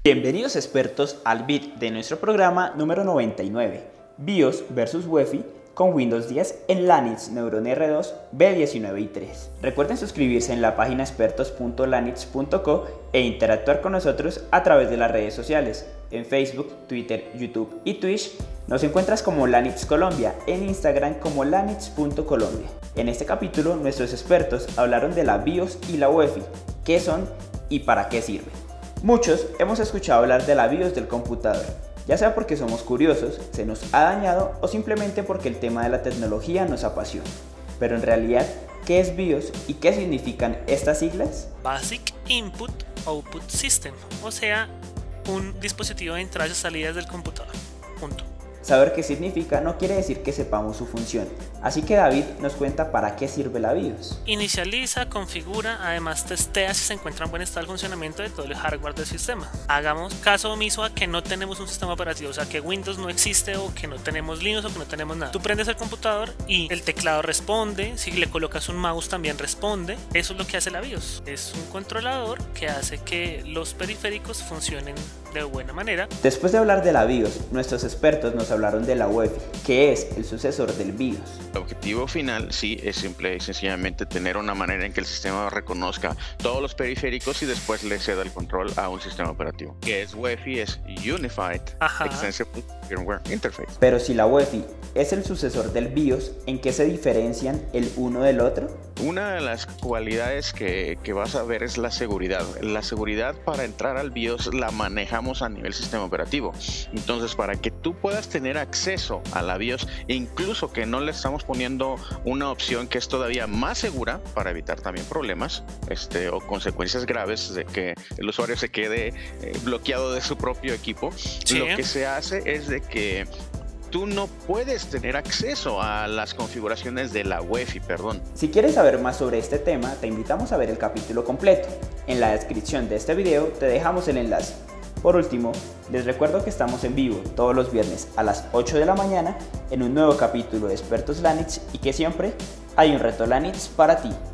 Bienvenidos expertos al bit de nuestro programa número 99, BIOS versus UEFI con Windows 10 en Lanix Neuron R2 B19 y 3. Recuerden suscribirse en la página expertos.lanix.co e interactuar con nosotros a través de las redes sociales. En Facebook, Twitter, YouTube y Twitch nos encuentras como Lanix Colombia, en Instagram como lanix.colombia. En este capítulo nuestros expertos hablaron de la BIOS y la UEFI, qué son y para qué sirven. Muchos hemos escuchado hablar de la BIOS del computador, ya sea porque somos curiosos, se nos ha dañado o simplemente porque el tema de la tecnología nos apasiona. Pero en realidad, ¿qué es BIOS y qué significan estas siglas? Basic Input Output System, o sea, un dispositivo de entradas y salidas del computador. Punto. Saber qué significa no quiere decir que sepamos su función, así que David nos cuenta para qué sirve la BIOS. Inicializa, configura, además testea si se encuentra en buen estado el funcionamiento de todo el hardware del sistema. Hagamos caso omiso a que no tenemos un sistema operativo, o sea que Windows no existe o que no tenemos Linux o que no tenemos nada. Tú prendes el computador y el teclado responde, si le colocas un mouse también responde. Eso es lo que hace la BIOS. Es un controlador que hace que los periféricos funcionen de buena manera. Después de hablar de la BIOS, nuestros expertos nos hablaron de la UEFI, que es el sucesor del BIOS. El objetivo final sí es simple y sencillamente tener una manera en que el sistema reconozca todos los periféricos y después le ceda el control a un sistema operativo. Que es UEFI, es Unified Extensible Firmware Interface. Pero si la UEFI es el sucesor del BIOS, ¿en qué se diferencian el uno del otro? Una de las cualidades que vas a ver es la seguridad. La seguridad para entrar al BIOS la manejamos a nivel sistema operativo. Entonces, para que tú puedas tener acceso a la BIOS, incluso que no le estamos poniendo una opción que es todavía más segura para evitar también problemas o consecuencias graves de que el usuario se quede bloqueado de su propio equipo, sí. Lo que se hace es de que tú no puedes tener acceso a las configuraciones de la UEFI, Si quieres saber más sobre este tema, te invitamos a ver el capítulo completo. En la descripción de este video te dejamos el enlace. Por último, les recuerdo que estamos en vivo todos los viernes a las 8 de la mañana en un nuevo capítulo de Expertos Lanix y que siempre hay un reto Lanix para ti.